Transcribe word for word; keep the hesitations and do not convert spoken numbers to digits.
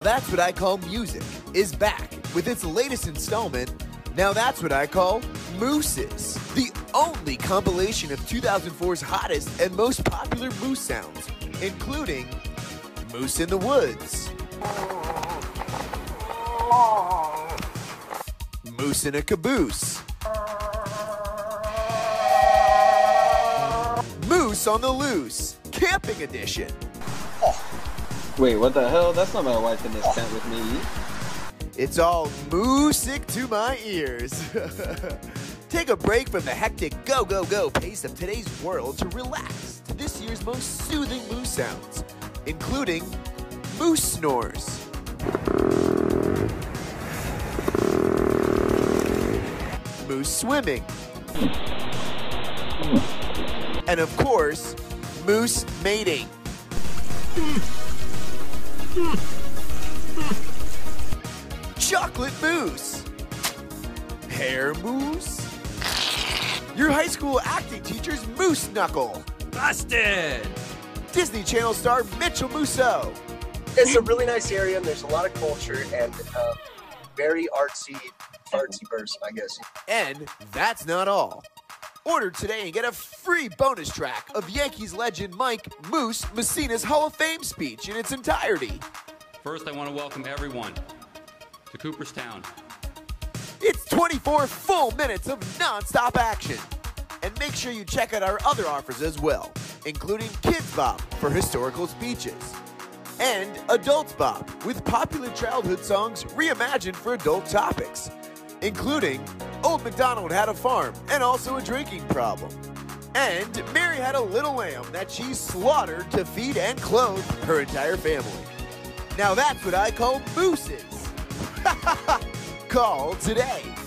That's What I Call Music is back with its latest installment, Now That's What I Call Mooses, the only compilation of two thousand four's hottest and most popular moose sounds, including Moose in the Woods, Moose in a Caboose, Moose on the Loose, Camping Edition. Wait, what the hell? That's not my wife in this tent with me. It's all moosic to my ears. Take a break from the hectic go, go, go pace of today's world to relax to this year's most soothing moose sounds, including moose snores, moose swimming, and of course, moose mating. Chocolate mousse, hair mousse, your high school acting teacher's moose knuckle, Busted! Disney Channel star Mitchell Musso. It's a really nice area, and there's a lot of culture, and um, very artsy, artsy person, I guess. And that's not all. Order today and get a free bonus track of Yankees legend Mike Moose Messina's Hall of Fame speech in its entirety. First, I want to welcome everyone to Cooperstown. It's twenty-four full minutes of non-stop action. And make sure you check out our other offers as well, including Kids Bop for historical speeches, and Adults Bop with popular childhood songs reimagined for adult topics, including Old MacDonald Had a Farm and also a drinking problem, and Mary Had a Little Lamb that she slaughtered to feed and clothe her entire family. Now that's what I call mooses. Call today.